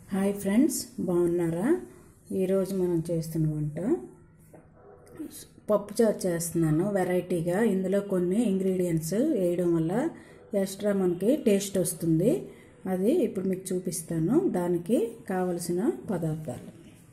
Hi friends, బాగున్నారా? ఈరోజు మనం చేస్తున్న వంట పప్పుచారు చేస్తున్నాను వెరైటీగా. ఇందులో కొన్ని ఇంగ్రీడియంట్స్ వేయడం వల్ల ఎక్స్ట్రా మనకి టేస్ట్ వస్తుంది. అది ఇప్పుడు మీకు చూపిస్తాను. దానికి కావలసిన పదార్థాలు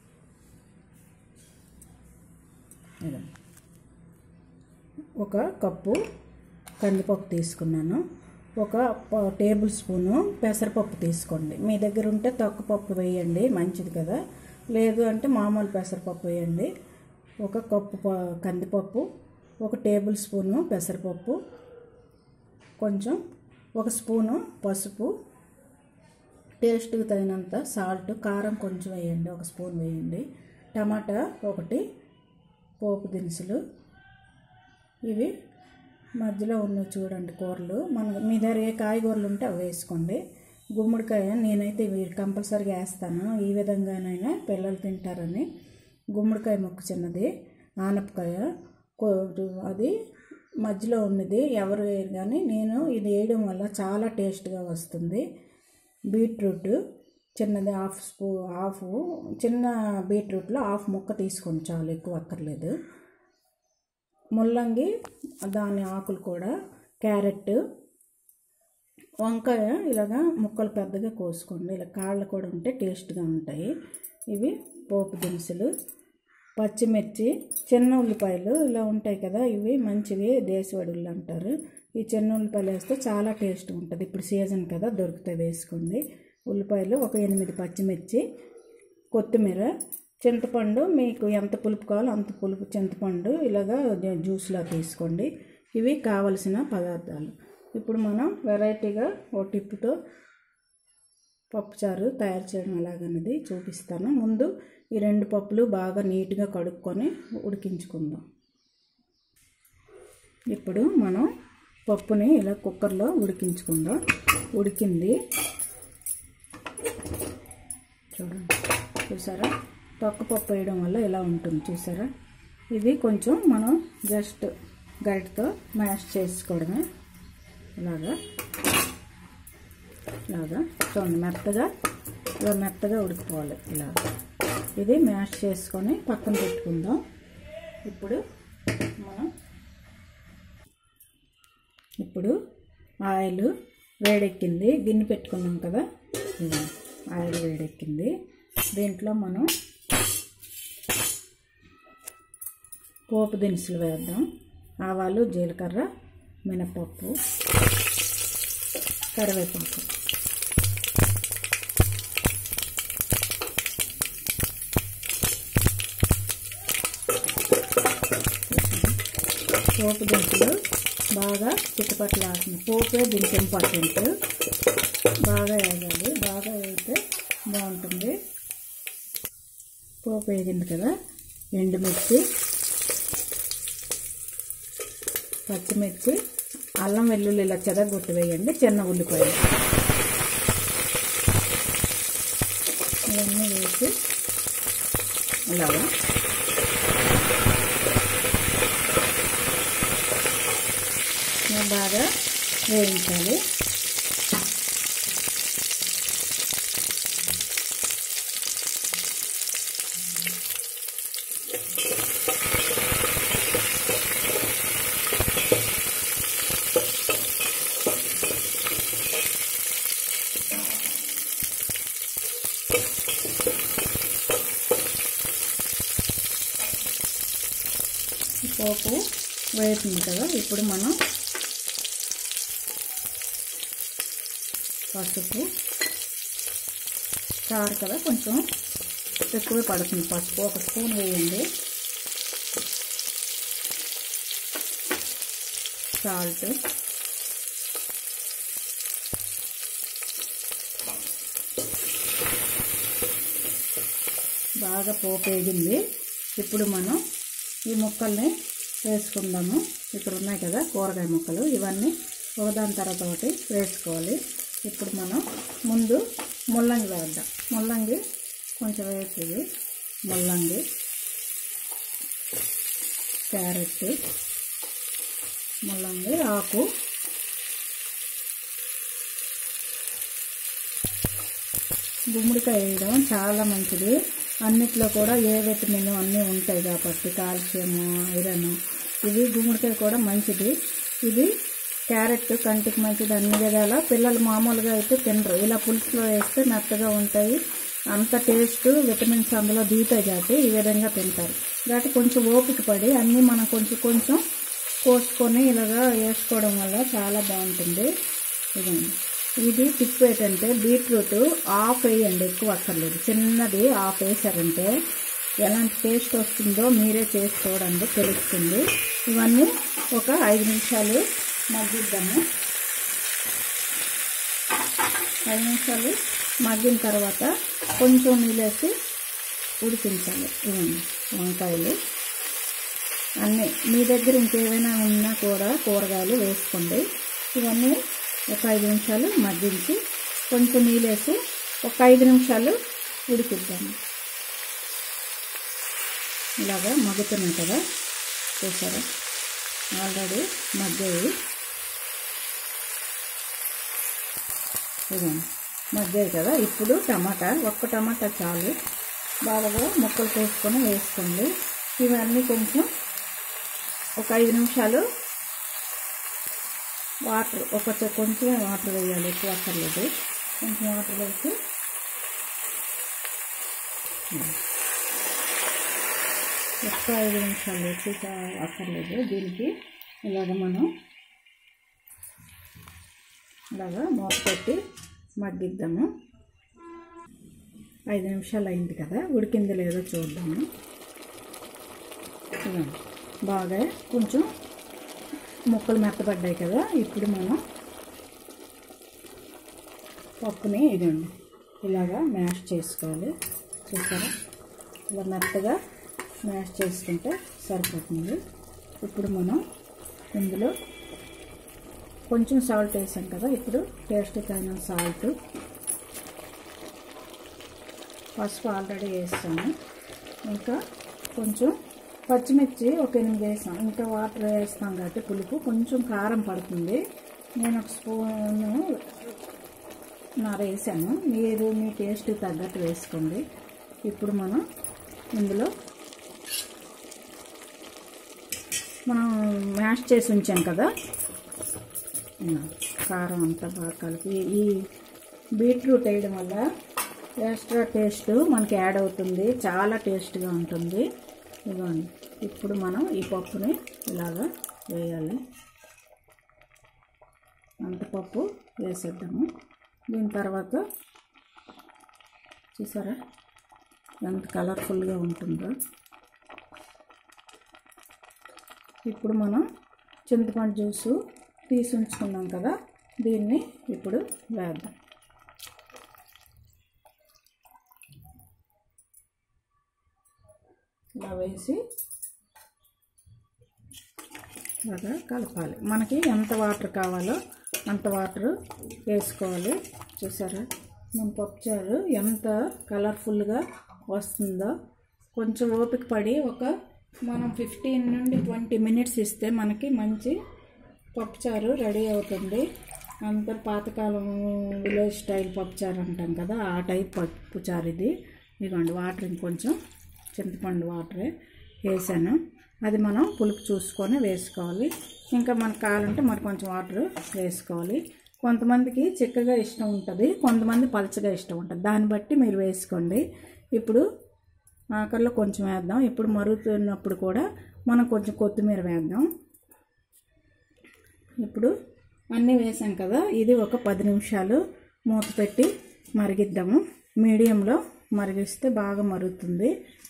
ఒక కప్పు కందిపప్పు తీసుకున్నాను. ఒక టేబుల్ స్పూను పెసరపప్పు తీసుకోండి. మీ దగ్గర ఉంటే తొక్కపప్పు వేయండి, మంచిది కదా. లేదు అంటే మామూలు పెసరపప్పు వేయండి. ఒక కప్పు కందిపప్పు, ఒక టేబుల్ స్పూను పెసరపప్పు, కొంచెం ఒక స్పూను పసుపు, టేస్ట్కి తగినంత సాల్ట్, కారం కొంచెం వేయండి, ఒక స్పూన్ వేయండి, టమాటా ఒకటి, పోపు దినుసులు. ఇవి మధ్యలో ఉన్నవి చూడండి కూరలు. మీ దగ్గర ఏ కాయగూరలు ఉంటే అవి వేసుకోండి. గుమ్మడికాయ నేనైతే కంపల్సరీగా వేస్తాను, ఈ విధంగానైనా పిల్లలు తింటారని. గుమ్మడికాయ ముక్క చిన్నది, ఆనపకాయ అది మధ్యలో ఉన్నది, ఎవరు వేయరు కానీ నేను ఇది వేయడం వల్ల చాలా టేస్ట్గా వస్తుంది. బీట్రూట్ చిన్నది హాఫ్ చిన్న బీట్రూట్లో హాఫ్ ముక్క తీసుకోండి చాలు, ఎక్కువ అక్కర్లేదు. ముల్లంగి దాని ఆకులు కూడా, క్యారెట్, వంకాయ ఇలాగా ముక్కలు పెద్దగా కోసుకోండి. ఇలా కాళ్ళు కూడా ఉంటే టేస్ట్గా ఉంటాయి. ఇవి పోపు దినుసులు, పచ్చిమిర్చి, చిన్న ఉల్లిపాయలు ఇలా ఉంటాయి కదా, ఇవి మంచివి, దేశవాళీ ఉల్లి అంటారు. ఈ చిన్న ఉల్లిపాయలు వేస్తే చాలా టేస్ట్ ఉంటుంది. ఇప్పుడు సీజన్ కదా, దొరికితే వేసుకోండి. ఉల్లిపాయలు ఒక 8 పచ్చిమిర్చి, కొత్తిమీర, చింతపండు మీకు ఎంత పులుపు కావాలో అంత పులుపు చింతపండు ఇలాగా జ్యూస్లా తీసుకోండి. ఇవి కావలసిన పదార్థాలు. ఇప్పుడు మనం వెరైటీగా ఓ టిప్పుతో పప్పుచారు తయారు చేయడం ఎలాగన్నది చూపిస్తాను. ముందు ఈ 2 పప్పులు బాగా నీట్గా కడుక్కొని ఉడికించుకుందాం. ఇప్పుడు మనం పప్పుని ఇలా కుక్కర్లో ఉడికించుకుందాం. ఉడికింది చూడండి, చూసారా? తొక్కపప్పు వేయడం వల్ల ఇలా ఉంటుంది, చూసారా? ఇది కొంచెం మనం జస్ట్ గరిటతో మ్యాష్ చేసుకోవడమే. ఇలాగా చూడండి, మెత్తగా ఉడికిపోవాలి. ఇలా ఇది మ్యాష్ చేసుకొని పక్కన పెట్టుకుందాం. ఇప్పుడు ఆయిల్ వేడెక్కింది, గిన్నె పెట్టుకున్నాం కదా, ఆయిల్ వేడెక్కింది. దీంట్లో మనం పోపు దినుసులు వేద్దాం. ఆవాలు, జీలకర్ర, మినపప్పు, కరివేపాకు. పోపు దినుసులు బాగా చిట్టపట్లాడుతుంది. పోపే దీనికి ఇంపార్టెంట్. బాగా వేగాలి, బాగా వేగితే బాగుంటుంది. పోపు వేగింది కదా, ఎండుమిర్చి, పచ్చిమిర్చి, అల్లం వెల్లుల్లి ఇలా చెదగొట్టి వేయండి, చిన్న ఉల్లిపాయలు ఇవన్నీ వేసి ఇలాగా బాగా వేయించాలి. పోపు వేసింది కదా, ఇప్పుడు మనం పసుపు, చారు కదా కొంచెం ఎక్కువ పడుతుంది పసుపు, ఒక స్పూన్ వేయండి. సాల్ట్, బాగా పోపు వేగింది. ఇప్పుడు మనం ఈ ముక్కల్ని వేసుకుందాము. ఇక్కడ ఉన్నాయి కదా కూరగాయ ముక్కలు, ఇవన్నీ ఒకదాని తర్వాత ఒకటి వేసుకోవాలి. ఇప్పుడు మనం ముందు ముల్లంగి వేద్దాం. ముల్లంగి కొంచెం వేసేది, ముల్లంగి, క్యారెట్, ముల్లంగి ఆకు, గుమ్మడికాయ వేయడం చాలా మంచిది. అన్నిట్లో కూడా ఏ విటమిన్ అన్నీ ఉంటాయి కాబట్టి, కాల్షియము, ఐరన్, ఇది గుమ్మడికాయ కూడా మంచిది. ఇది క్యారెట్ కంటికి మంచిది అన్ని విధాల. పిల్లలు మామూలుగా అయితే తినరు, ఇలా పులుసులో వేస్తే మెత్తగా ఉంటాయి, అంత టేస్ట్, విటమిన్స్ అందులో దిగుతాయి కాబట్టి ఈ విధంగా తింటారు. కాబట్టి కొంచెం ఓపిక పడి అన్నీ మనం కొంచెం కొంచెం కోసుకొని ఇలాగా వేసుకోవడం వల్ల చాలా బాగుంటుంది. ఇదండి, ఇది టిప్ ఏంటంటే బీట్రూట్ హాఫ్ వేయండి, ఎక్కువ అక్కర్లేదు, చిన్నది హాఫ్ వేసారంటే ఎలాంటి టేస్ట్ వస్తుందో మీరే చేసి చూడండి, తెలుస్తుంది. ఇవన్నీ ఒక 5 నిమిషాలు మగ్గిద్దాము. 5 నిమిషాలు మగ్గిన తర్వాత కొంచెం నీళ్ళేసి ఉడికించాలి. ఇవన్నీ వంకాయలు అన్నీ మీ దగ్గర ఇంకేమైనా ఉన్నా కూడా కూరగాయలు వేసుకోండి. ఇవన్నీ ఒక 5 నిమిషాలు మగ్గించి కొంచెం నీళ్ళేసి ఒక 5 నిమిషాలు ఉడికిద్దాము. ఇలాగా మగ్గుతున్నాయి కదా, చూసారా, ఆల్రెడీ మగ్గాయి. ఇదండి మగ్గాయి కదా. ఇప్పుడు టమాటా, ఒక్క టమాటా చాలు, బాగా ముక్కలు కోసుకొని వేసుకోండి. ఇవన్నీ కొంచెం ఒక 5 నిమిషాలు వాటర్, కొంచెం వాటర్ వేయాలి, ఎక్కువ అక్కర్లేదు, కొంచెం వాటర్ వేసి ఎక్కువ 5 నిమిషాలు ఎక్కువ అక్కర్లేదు. దీనికి మనం ఇలాగా మూత పెట్టి మగ్గిద్దాము. 5 నిమిషాలు అయింది కదా, ఉడికింది లేదో చూద్దాము. బాగా కొంచెం ముక్కలు మెత్తబడ్డాయి కదా. ఇప్పుడు మనం పప్పుని ఇదండి ఇలాగా మ్యాష్ చేసుకోవాలి. చూసారా, ఇలా మెత్తగా మ్యాష్ చేసుకుంటే సరిపోతుంది. ఇప్పుడు మనం ఇందులో కొంచెం సాల్ట్ వేసాం కదా, ఇప్పుడు టేస్ట్ తగిన సాల్ట్, పసుపు ఆల్రెడీ వేస్తాను, ఇంకా కొంచెం పచ్చిమిర్చి ఒక 8 వేసాం, ఇంకా వాటర్ వేస్తాం కాబట్టి పులుపు కొంచెం కారం పడుతుంది. నేను ఒక స్పూను వేసాను, మీరు మీ టేస్ట్ తగ్గట్టు వేసుకోండి. ఇప్పుడు మనం ఇందులో మనం మ్యాష్ చేసి ఉంచాం కదా, కారం అంతా బాగా కలిపి, ఈ బీట్రూట్ వేయడం వల్ల ఎక్స్ట్రా టేస్ట్ మనకి యాడ్ అవుతుంది, చాలా టేస్ట్గా ఉంటుంది. ఇదిగోండి, ఇప్పుడు మనం ఈ పప్పుని ఇలాగా వేయాలి, అంత పప్పు వేసేద్దాము. దీని తర్వాత చూసారా ఎంత కలర్ఫుల్గా ఉంటుందో. ఇప్పుడు మనం చింతపండు జ్యూసు తీసి ఉంచుకున్నాం కదా, దీన్ని ఇప్పుడు వేద్దాం. ఇలా వేసి బాగా కలపాలి. మనకి ఎంత వాటర్ కావాలో అంత వాటర్ వేసుకోవాలి. చూసారా మన పప్పుచారు ఎంత కలర్ఫుల్గా వస్తుందో. కొంచెం ఓపిక పడి మనం 15 నుండి 20 మినిట్స్ ఇస్తే మనకి మంచి పప్పుచారు రెడీ అవుతుంది. అంత పాతకాలం విలేజ్ స్టైల్ పప్పుచారు అంటాం కదా, ఆ టైప్ పప్పుచారు ఇది. ఇదిగోండి, వాటర్ ఇంకొంచెం చింతపండు వాటరే వేసాను, అది మనం పులుపు చూసుకొని వేసుకోవాలి. ఇంకా మనకు కావాలంటే మరి కొంచెం వాటర్ వేసుకోవాలి. కొంతమందికి చిక్కగా ఇష్టం ఉంటుంది, కొంతమంది పలచగా ఇష్టం ఉంటుంది, దాన్ని బట్టి మీరు వేసుకోండి. ఇప్పుడు ఆఖరిలో కొంచెం వేద్దాం. ఇప్పుడు మరుగుతున్నప్పుడు కూడా మనం కొంచెం కొత్తిమీర వేద్దాం. ఇప్పుడు అన్నీ వేసాం కదా, ఇది ఒక 10 నిమిషాలు మూత పెట్టి మరిగిద్దాము. మీడియంలో మరిగిస్తే బాగా మరుగుతుంది.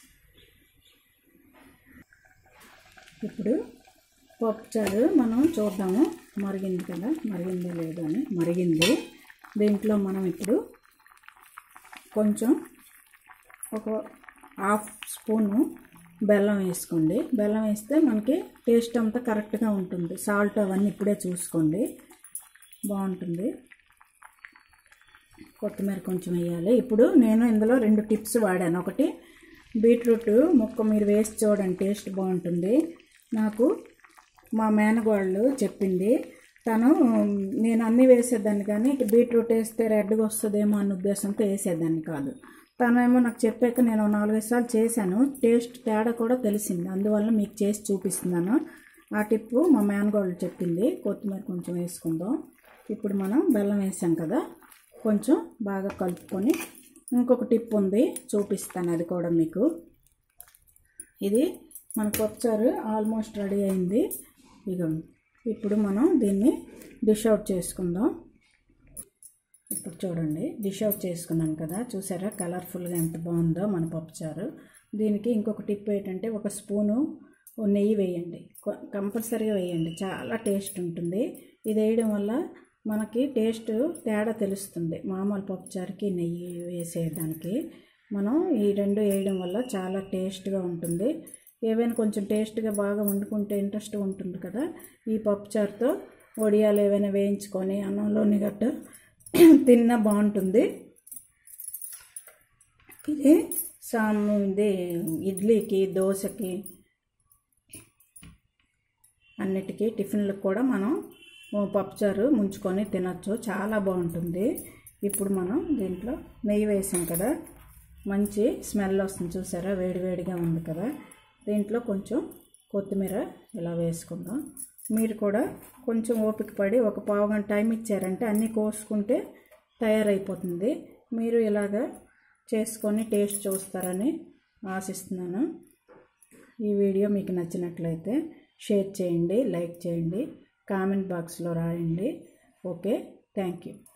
ఇప్పుడు పప్పుచారు మనం చూద్దాము, మరిగింది కదా, మరిగిందో లేదో అని. మరిగింది. దీంట్లో మనం ఇప్పుడు కొంచెం ఒక 1/2 స్పూను బెల్లం వేసుకోండి. బెల్లం వేస్తే మనకి టేస్ట్ అంతా కరెక్ట్గా ఉంటుంది. సాల్ట్ అవన్నీ ఇప్పుడే చూసుకోండి, బాగుంటుంది. కొత్తిమీర కొంచెం వేయాలి. ఇప్పుడు నేను ఇందులో 2 టిప్స్ వాడాను. ఒకటి బీట్రూట్ ముక్క మీరు వేసి చూడండి, టేస్ట్ బాగుంటుంది. నాకు మా మేనగోళ్ళు చెప్పింది, తను నేను అన్నీ వేసేదాన్ని కానీ బీట్రూట్ వేస్తే రెడ్గా వస్తుందేమో అన్న ఉద్దేశంతో వేసేదాన్ని కాదు. తనేమో నాకు చెప్పాక నేను 4-5 సార్లు చేశాను. టేస్ట్ తేడా కూడా తెలిసింది. అందువల్ల మీకు చేసి చూపిస్తున్నాను. ఆ టిప్పు మా మేనగోళ్ళు చెప్పింది. కొత్తిమీర కొంచెం వేసుకుందాం. ఇప్పుడు మనం బెల్లం వేసాం కదా, కొంచెం బాగా కలుపుకొని ఇంకొక టిప్ ఉంది చూపిస్తాను, అది కూడా మీకు. ఇది మన పప్పుచారు ఆల్మోస్ట్ రెడీ అయింది. ఇదిగోండి. ఇప్పుడు మనం దీన్ని డిష్ అవుట్ చేసుకుందాం. ఇప్పుడు చూడండి, డిష్ అవుట్ చేసుకున్నాను కదా, చూసారా కలర్ఫుల్గా ఎంత బాగుందో మన పప్పుచారు. దీనికి ఇంకొక టిప్ ఏంటంటే, ఒక స్పూను నెయ్యి వేయండి, కంపల్సరీగా వేయండి, చాలా టేస్ట్ ఉంటుంది. ఇది వేయడం వల్ల మనకి టేస్ట్ తేడా తెలుస్తుంది. మామూలు పప్పుచారుకి నెయ్యి వేసేదానికి మనం ఈ రెండు వేయడం వల్ల చాలా టేస్ట్గా ఉంటుంది. ఏవైనా కొంచెం టేస్ట్గా బాగా వండుకుంటే ఇంట్రెస్ట్ ఉంటుంది కదా, ఈ పప్పుచారుతో వడియాలు ఏవైనా వేయించుకొని అన్నంలోని గట్ట తిన్నా బాగుంటుంది. ఇది ఇది ఇడ్లీకి, దోశకి, అన్నిటికీ టిఫిన్లకు కూడా మనం పప్పుచారు ముంచుకొని తినచ్చు, చాలా బాగుంటుంది. ఇప్పుడు మనం దీంట్లో నెయ్యి వేసాం కదా, మంచి స్మెల్ వస్తుంది చూసారా, వేడివేడిగా ఉంది కదా. దీంట్లో కొంచెం కొత్తిమీర ఇలా వేసుకుందాం. మీరు కూడా కొంచెం ఓపిక పడి ఒక పావుగంట టైం ఇచ్చారంటే అన్నీ కోసుకుంటే తయారైపోతుంది. మీరు ఇలాగా చేసుకొని టేస్ట్ చూస్తారని ఆశిస్తున్నాను. ఈ వీడియో మీకు నచ్చినట్లయితే షేర్ చేయండి, లైక్ చేయండి, కామెంట్ బాక్స్లో రాయండి. Okay, thank you.